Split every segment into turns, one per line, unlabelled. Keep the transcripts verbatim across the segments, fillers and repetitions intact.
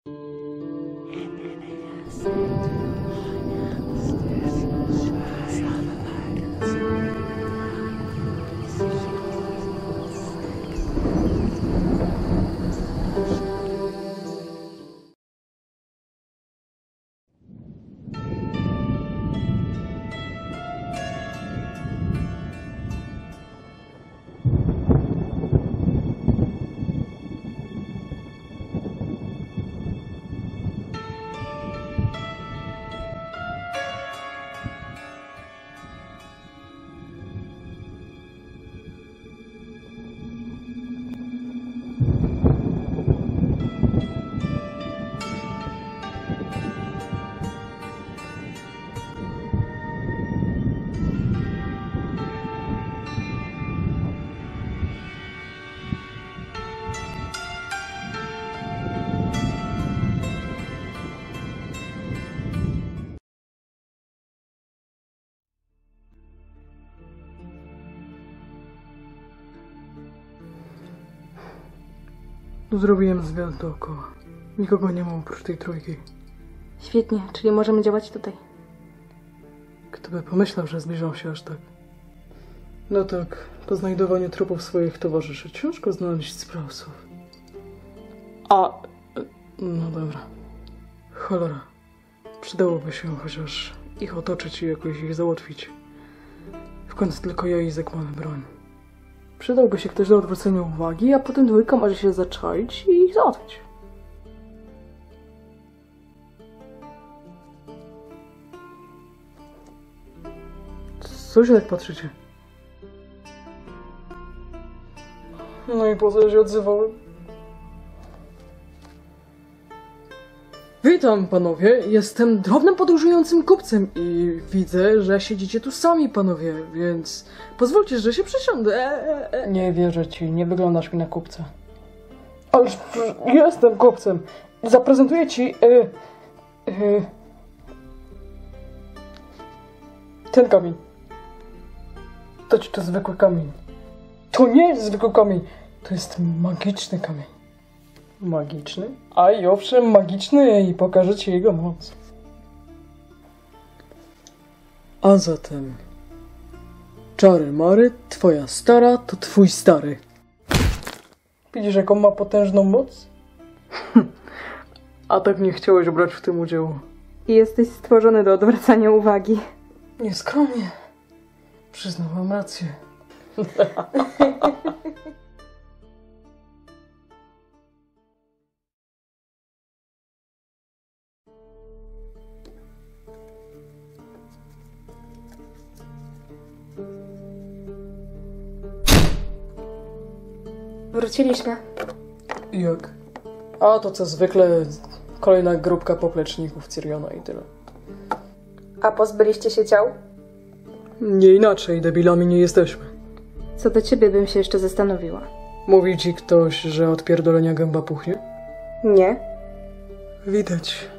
Zrobiłem zwiat dookoła. Nikogo nie ma oprócz tej trójki.
Świetnie, czyli możemy działać tutaj.
Kto by pomyślał, że zbliżą się aż tak. No tak, po znajdowaniu trupów swoich towarzyszy ciężko znaleźć sprawców. A... no dobra. Cholera. Przydałoby się chociaż ich otoczyć i jakoś ich załatwić. W końcu tylko ja i Izek mamy broń. Przydałby się ktoś do odwrócenia uwagi, a potem dwójka może się zaczaić i ich załatwić. Co się tak patrzycie? No i po co się odzywałem? Witam, panowie. Jestem drobnym podróżującym kupcem i widzę, że siedzicie tu sami, panowie, więc pozwólcie, że się przysiądę. E, e, e. Nie wierzę ci, nie wyglądasz mi na kupca. Ależ jestem kupcem. Zaprezentuję ci... E, e, ten kamień. To ci to zwykły kamień. To nie jest zwykły kamień. To jest magiczny kamień. Magiczny? A i owszem, magiczny i pokażę ci jego moc. A zatem... Czary Mary, twoja stara to twój stary. Widzisz, jaką ma potężną moc? A tak nie chciałeś brać w tym udziału.
I jesteś stworzony do odwracania uwagi.
Nieskromnie. Przyznam, mam rację.
Wróciliśmy.
Jak? A to co zwykle kolejna grupka popleczników Cyriona i tyle.
A pozbyliście się ciał?
Nie inaczej, debilami nie jesteśmy.
Co do ciebie bym się jeszcze zastanowiła.
Mówi ci ktoś, że od pierdolenia gęba puchnie?
Nie.
Widać.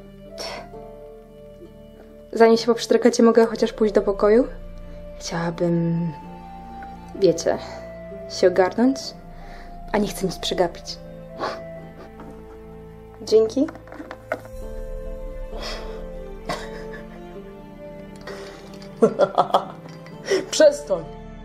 Zanim się poprztrykacie, mogę chociaż pójść do pokoju? Chciałabym... wiecie... się ogarnąć? A nie chcę nic przegapić. Dzięki.
Przestań!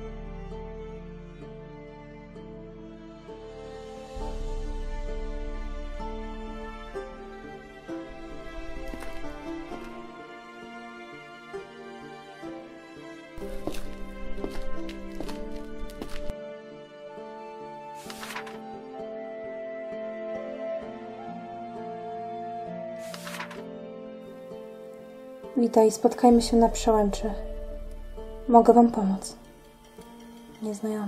Witaj, spotkajmy się na przełęczy. Mogę wam pomóc. Nieznajomy.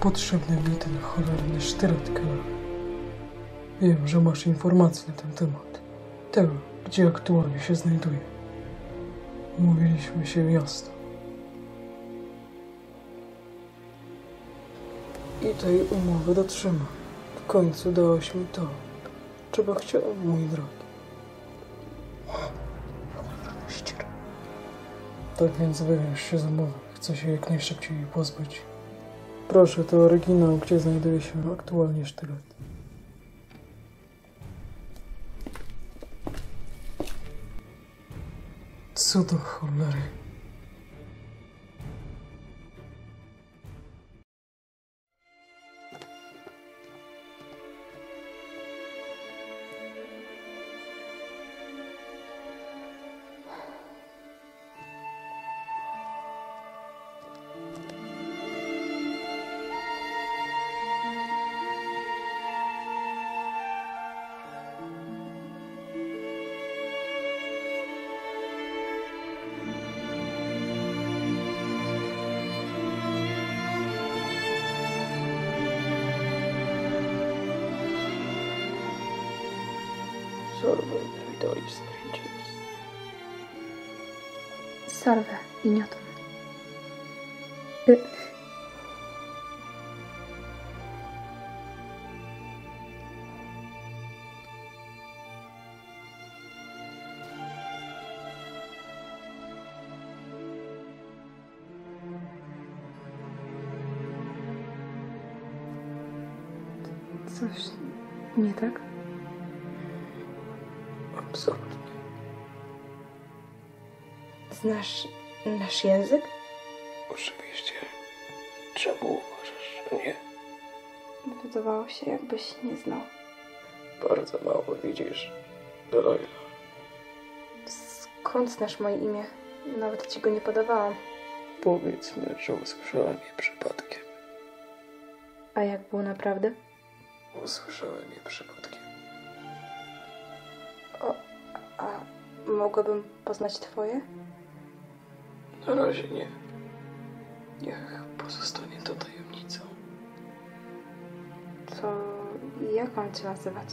potrzebny mi ten cholerny sztylet, Kela. Wiem, że masz informacje na ten temat. Tego, gdzie aktualnie się znajduje. Mówiliśmy się jasno. I tej umowy dotrzymam. W końcu dałeś mi to, czego chciałem, mój drogi. Tak więc wywiąż się z umowy. Chcę się jak najszybciej jej pozbyć. Proszę, to oryginał, gdzie znajduje się aktualnie sztylet. Co do cholery?
Salve, Vitalis Principis.
Salve, ignotum. Y Coś nie tak?
Absolutnie.
Znasz nasz język?
Oczywiście. Czemu uważasz, że nie?
Wydawało się, jakbyś nie znał.
Bardzo mało widzisz, Delilah.
Skąd znasz moje imię? Nawet ci go nie podawałam.
Powiedzmy, że usłyszałem je przypadkiem.
A jak było naprawdę?
Usłyszałem je przypadkiem.
O, a mogłabym poznać twoje?
Na razie nie. Niech pozostanie to tajemnicą.
To jak mam cię nazywać?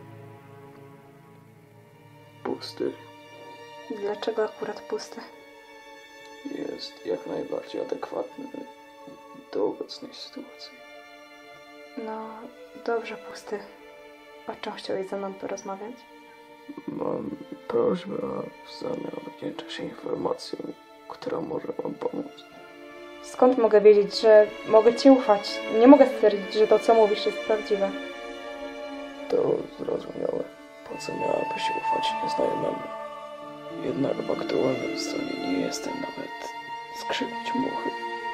Pusty
Dlaczego akurat pusty?
jest jak najbardziej adekwatny do obecnej sytuacji.
No, dobrze, pusty. O czym chciałeś ze mną porozmawiać?
Mam prośbę, a w zamian odwdzięczę się informacją, która może wam pomóc.
Skąd mogę wiedzieć, że mogę ci ufać? Nie mogę stwierdzić, że to, co mówisz, jest prawdziwe.
To zrozumiałe. Po co miałaby się ufać nieznajomemu? Jednak w aktualnym stanie nie jestem nawet skrzypić muchy.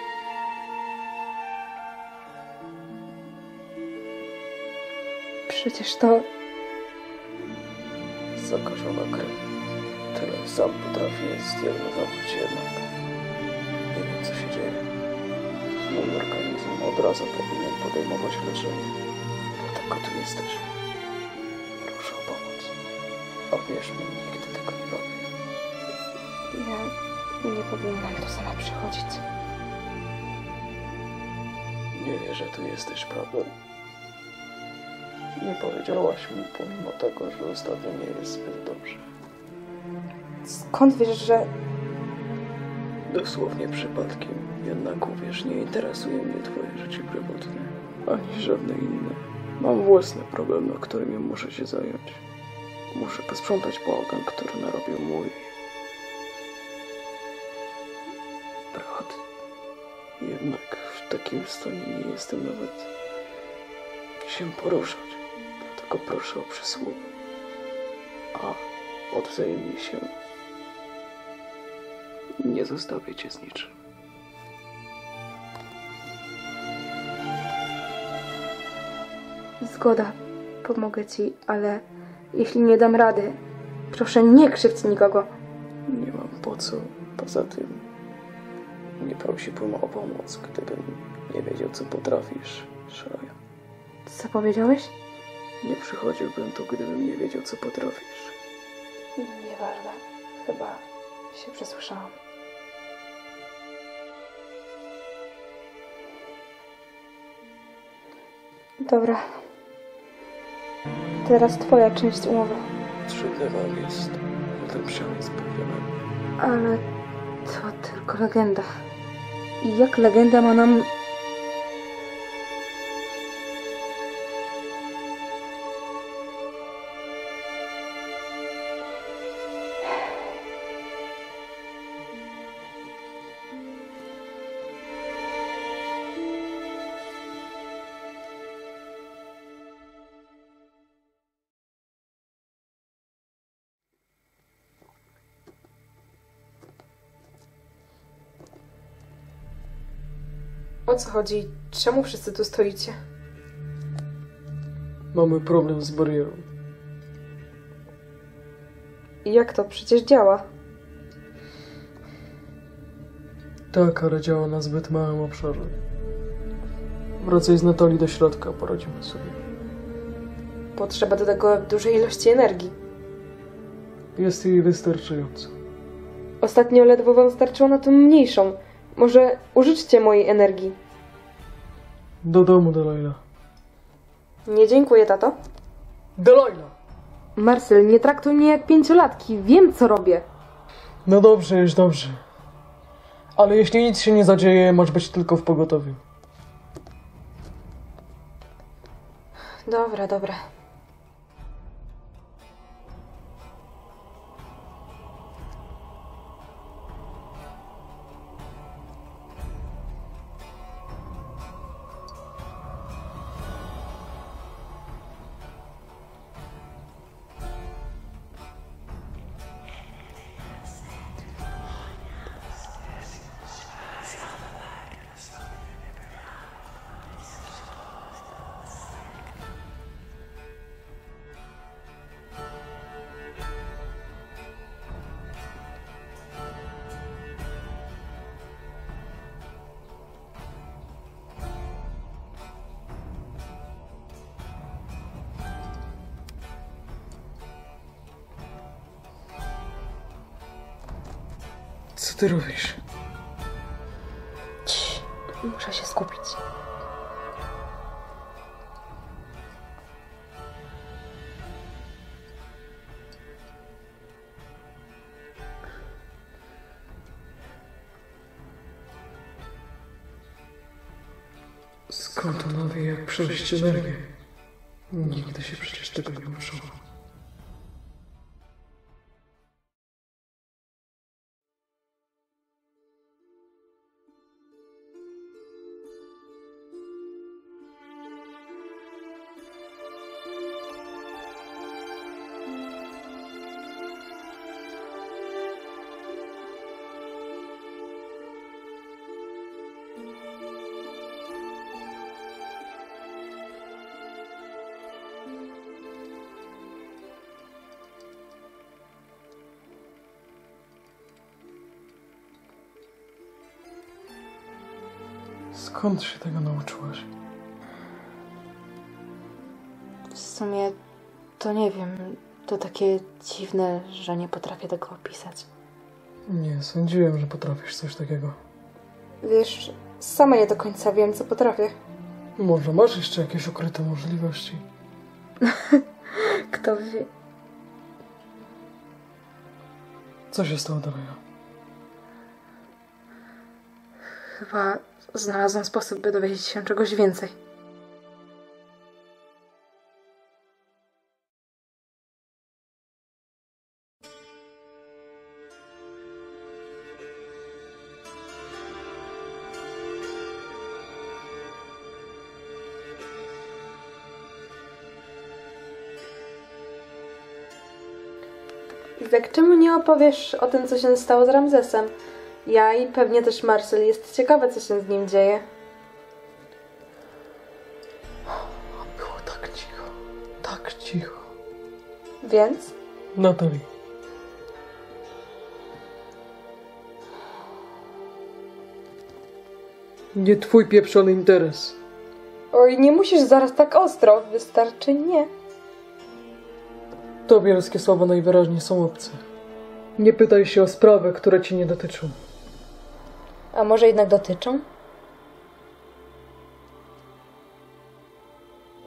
Przecież to...
Zakażona krew. Tyle sam potrafię zdiagnozować, jednak nie wiem, co się dzieje. Mój organizm od razu powinien podejmować leczenie. Dlatego tu jesteś. Proszę o pomoc. A wierz mi, nigdy tego nie robię.
Ja nie powinnam tu sama przychodzić.
Nie wierzę, tu jesteś, prawda? Nie powiedziałaś mi, pomimo tego, że ostatnio nie jest zbyt dobrze.
Skąd wiesz, że...
Dosłownie przypadkiem. Jednak uwierz, nie interesuje mnie twoje życie prywatne, ani żadne inne. Mam własne problemy, którymi muszę się zająć. Muszę posprzątać bałagan, który narobił mój brat. Jednak w takim stanie nie jestem nawet się poruszać. Dlatego proszę o przysługę. A odwzajemnij się. Nie zostawię cię z niczym.
Zgoda, pomogę ci, ale jeśli nie dam rady, proszę nie krzywdź nikogo.
Nie mam po co. Poza tym nie prosiłbym o pomoc, gdybym nie wiedział, co potrafisz, Shreya.
Co powiedziałeś?
Nie przychodziłbym tu, gdybym nie wiedział, co potrafisz.
Nieważne. Chyba się przesłyszałam. Dobra. Teraz twoja część umowy.
Trzydlewal jest ulepszony z problemami.
Ale to tylko legenda. I jak legenda ma nam... O co chodzi? Czemu wszyscy tu stoicie?
Mamy problem z barierą.
Jak to? Przecież działa.
Tak, ale działa na zbyt małym obszarze. Wracaj z Natalii do środka, poradzimy sobie.
Potrzeba do tego dużej ilości energii.
Jest jej wystarczająco.
Ostatnio ledwo wam starczyło na tą mniejszą. Może użyczcie mojej energii.
Do domu, Delilah.
Nie dziękuję, tato.
Delilah!
Marcel, nie traktuj mnie jak pięciolatki. Wiem, co robię.
No dobrze, już dobrze. Ale jeśli nic się nie zadzieje, masz być tylko w pogotowiu.
Dobra, dobra.
Co ty robisz?
Cii, muszę się skupić.
Skąd ona wie, jak przejść energię? Nigdy się przecież tego nie uczyła. Skąd się tego nauczyłaś?
W sumie to nie wiem. To takie dziwne, że nie potrafię tego opisać.
Nie, sądziłem, że potrafisz coś takiego.
Wiesz, sama nie do końca wiem, co potrafię.
Może masz jeszcze jakieś ukryte możliwości?
Kto wie?
Co się stało dalej?
Chyba znalazłam sposób, by dowiedzieć się czegoś więcej. Izak, czemu nie opowiesz o tym, co się stało z Ramzesem? Ja i pewnie też Marcel jest ciekawe, co się z nim dzieje.
Było tak cicho, tak cicho.
Więc?
Natalii. Nie twój pieprzony interes.
Oj, nie musisz zaraz tak ostro. Wystarczy nie.
Tobie ludzkie słowa najwyraźniej są obce. Nie pytaj się o sprawy, które ci nie dotyczą.
A może jednak dotyczą?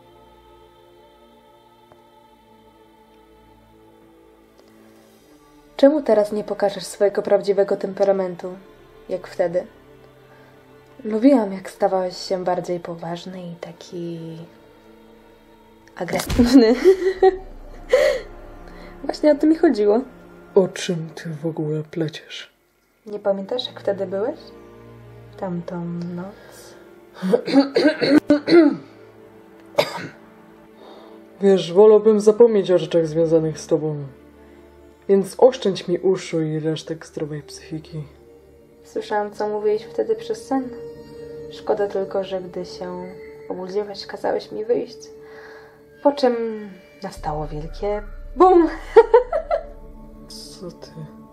Czemu teraz nie pokażesz swojego prawdziwego temperamentu, jak wtedy? Lubiłam, jak stawałeś się bardziej poważny i taki... agresywny. Właśnie o to mi chodziło.
O czym ty w ogóle pleciesz?
Nie pamiętasz, jak wtedy byłeś? Tamtą noc.
Wiesz, wolałbym zapomnieć o rzeczach związanych z tobą. Więc oszczędź mi uszu i resztek zdrowej psychiki.
Słyszałam, co mówiłeś wtedy przez sen. Szkoda tylko, że gdy się obudziłeś, kazałeś mi wyjść. Po czym nastało wielkie BUM!
Co ty?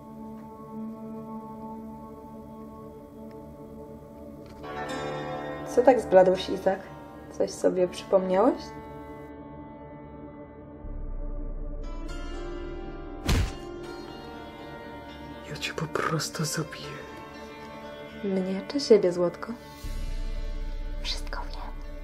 Co tak zbladłeś, Izak? Coś sobie przypomniałeś?
Ja cię po prostu zabiję.
Mnie czy siebie, Złotko? Wszystko wiem.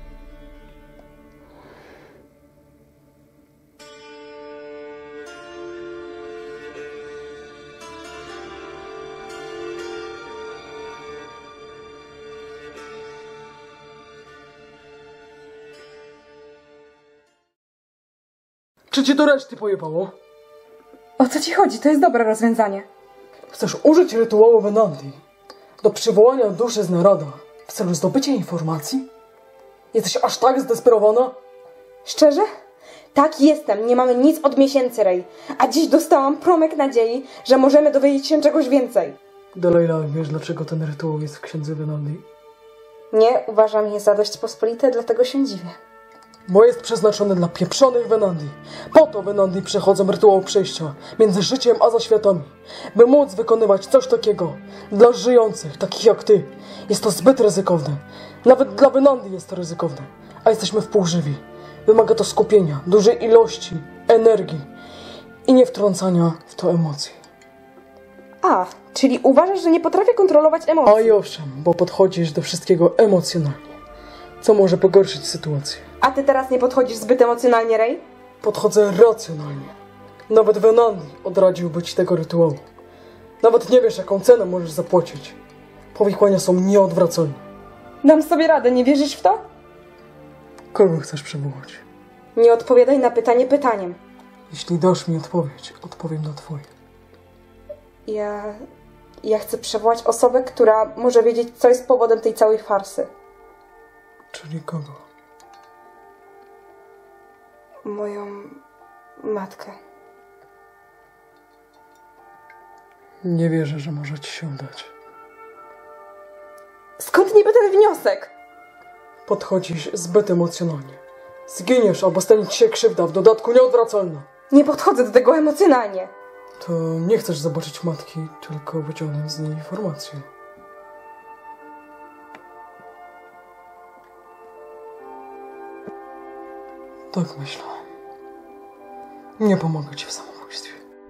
Czy cię do reszty pojebało?
O co ci chodzi? To jest dobre rozwiązanie.
Chcesz użyć rytuału Venandi do przywołania duszy z naroda w celu zdobycia informacji? Jesteś aż tak zdesperowana?
Szczerze? Tak, jestem. Nie mamy nic od miesięcy, Rej. A dziś dostałam promyk nadziei, że możemy dowiedzieć się czegoś więcej.
Dalejla, wiesz dlaczego ten rytuał jest w księdze Venandi?
Nie, uważam je za dość pospolite, dlatego się dziwię.
Bo jest przeznaczone dla pieprzonych Venandi. Po to Venandi przechodzą rytuał przejścia między życiem a zaświatami, by móc wykonywać coś takiego dla żyjących, takich jak ty. Jest to zbyt ryzykowne. Nawet dla Venandi jest to ryzykowne, a jesteśmy wpółżywi. Wymaga to skupienia, dużej ilości energii i nie wtrącania w to emocji.
A, czyli uważasz, że nie potrafię kontrolować emocji?
A i owszem, bo podchodzisz do wszystkiego emocjonalnie, co może pogorszyć sytuację.
A ty teraz nie podchodzisz zbyt emocjonalnie, Rej?
Podchodzę racjonalnie. Nawet Venandi odradziłby ci tego rytuału. Nawet nie wiesz, jaką cenę możesz zapłacić. Powikłania są nieodwracalne.
Dam sobie radę, nie wierzysz w to?
Kogo chcesz przywołać?
Nie odpowiadaj na pytanie pytaniem.
Jeśli dasz mi odpowiedź, odpowiem na twoje.
Ja... Ja chcę przywołać osobę, która może wiedzieć, co jest powodem tej całej farsy.
Czyli kogo?
Moją... matkę.
Nie wierzę, że może ci się udać.
Skąd niby ten wniosek?
Podchodzisz zbyt emocjonalnie. Zginiesz, albo stanie ci się krzywda, w dodatku nieodwracalna.
Nie podchodzę do tego emocjonalnie.
To nie chcesz zobaczyć matki, tylko wyciągnąć z niej informacje. Tak myślałem. Nie pomogę ci w samobójstwie.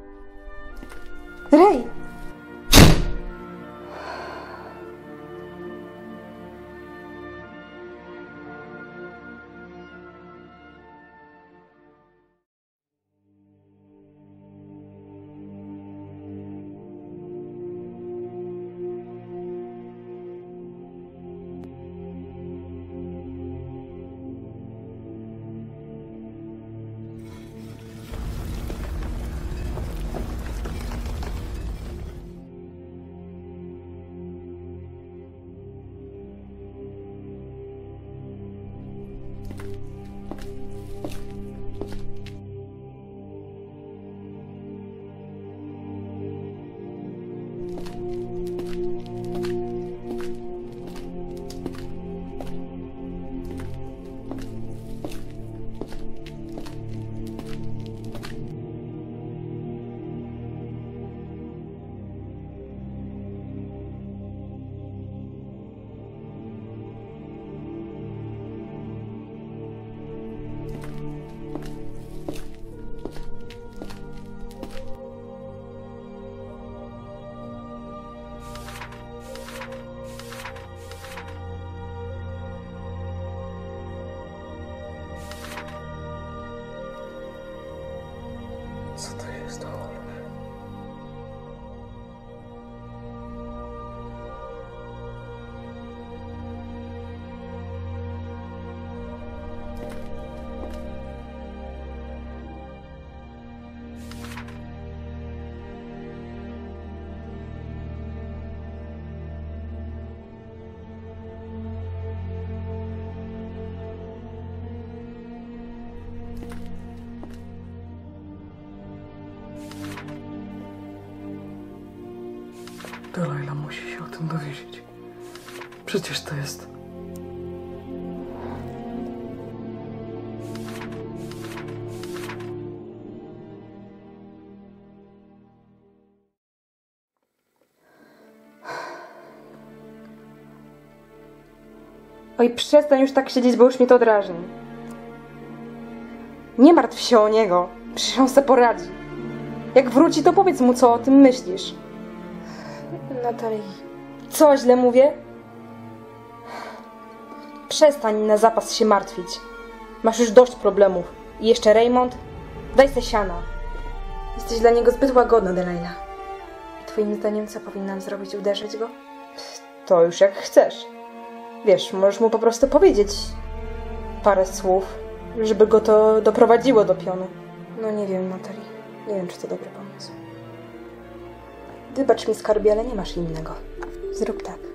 Rej!
musi się o tym dowiedzieć. Przecież to jest...
Oj, przestań już tak siedzieć, bo już mnie to drażni. Nie martw się o niego. Przecież on se poradzi. Jak wróci, to powiedz mu, co o tym myślisz. Natalii... Co źle mówię? Przestań na zapas się martwić. Masz już dość problemów. I jeszcze Raymond? Daj se siana. Jesteś dla niego zbyt łagodna, Delilah. I twoim zdaniem co powinnam zrobić? Uderzyć go? To już jak chcesz. Wiesz, możesz mu po prostu powiedzieć parę słów, żeby go to doprowadziło do pionu. No nie wiem, Natalii. Nie wiem, czy to dobry pomysł. Wybacz mi, skarbie, ale nie masz innego. Zrób tak.